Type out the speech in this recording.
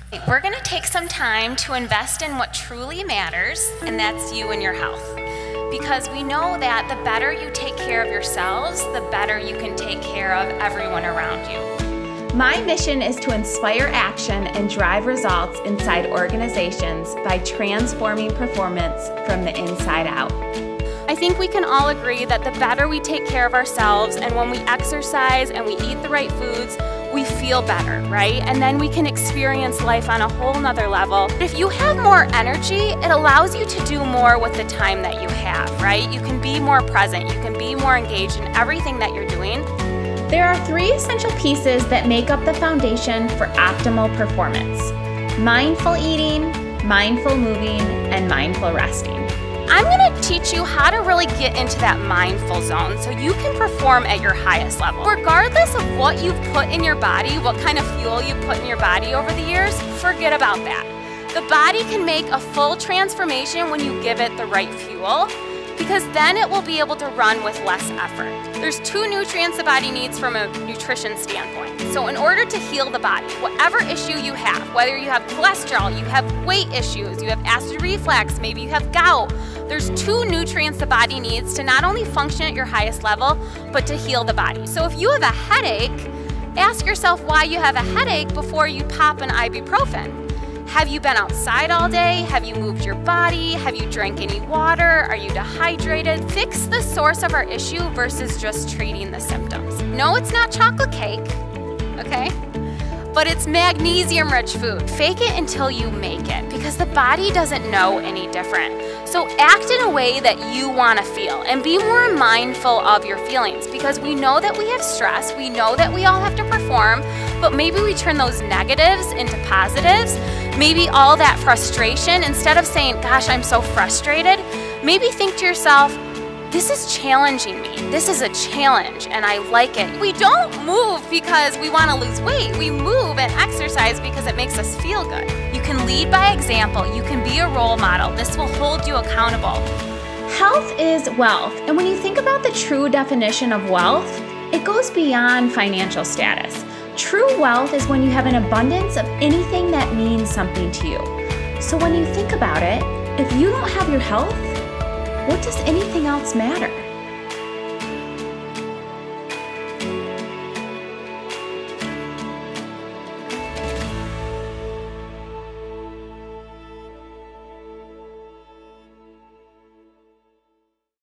We're going to take some time to invest in what truly matters, and that's you and your health. Because we know that the better you take care of yourselves, the better you can take care of everyone around you. My mission is to inspire action and drive results inside organizations by transforming performance from the inside out. I think we can all agree that the better we take care of ourselves, and when we exercise and we eat the right foods, we feel better, right? And then we can experience life on a whole nother level. If you have more energy, it allows you to do more with the time that you have, right? You can be more present, you can be more engaged in everything that you're doing. There are 3 essential pieces that make up the foundation for optimal performance: mindful eating, mindful moving, and mindful resting. I'm going to teach you how to really get into that mindful zone so you can perform at your highest level. Regardless of what you've put in your body, what kind of fuel you put in your body over the years, forget about that. The body can make a full transformation when you give it the right fuel, because then it will be able to run with less effort. There's 2 nutrients the body needs from a nutrition standpoint. So in order to heal the body, whatever issue you have, whether you have cholesterol, you have weight issues, you have acid reflux, maybe you have gout, there's 2 nutrients the body needs to not only function at your highest level, but to heal the body. So if you have a headache, ask yourself why you have a headache before you pop an ibuprofen. Have you been outside all day? Have you moved your body? Have you drank any water? Are you dehydrated? Fix the source of our issue versus just treating the symptoms. No, it's not chocolate cake, okay? But it's magnesium-rich food. Fake it until you make it, because the body doesn't know any different. So act in a way that you want to feel, and be more mindful of your feelings, because we know that we have stress, we know that we all have to perform, but maybe we turn those negatives into positives. Maybe all that frustration, instead of saying, gosh, I'm so frustrated, maybe think to yourself, this is challenging me. This is a challenge and I like it. We don't move because we want to lose weight. We move and exercise because it makes us feel good. You can lead by example. You can be a role model. This will hold you accountable. Health is wealth, and when you think about the true definition of wealth, it goes beyond financial status. True wealth is when you have an abundance of anything that means something to you. So when you think about it, if you don't have your health, what does anything else matter?